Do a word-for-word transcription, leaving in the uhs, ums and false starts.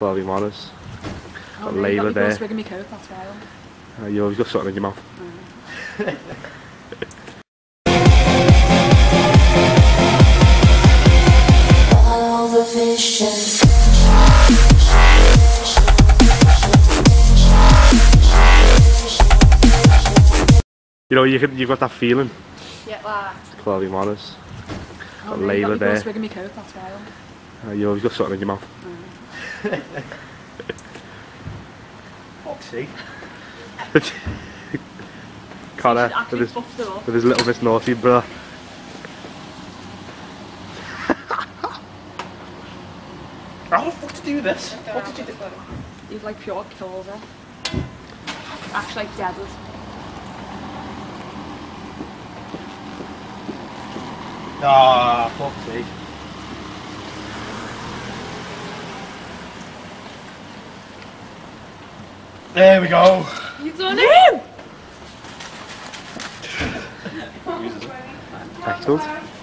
Chloe Morris. Oh, Got no, Layla you got there. your swigging me coat, that's why. Uh, you always got something in your mouth. Mm. Follow the vision. You know, you can, you've got that feeling. Yeah, like... Chloe Morris. Oh, Got no, you Layla got your there. swigging me coat, that's why. Uh, you always got something in your mouth. Mm. Foxy. Connor She's actually with his, buffed her up. with his little Miss Naughty bro. How the fuck to do this? What did you do? He's like pure kills her. Actually like deaded. Ah, fuck's sake. There we go. You done it? Excellent.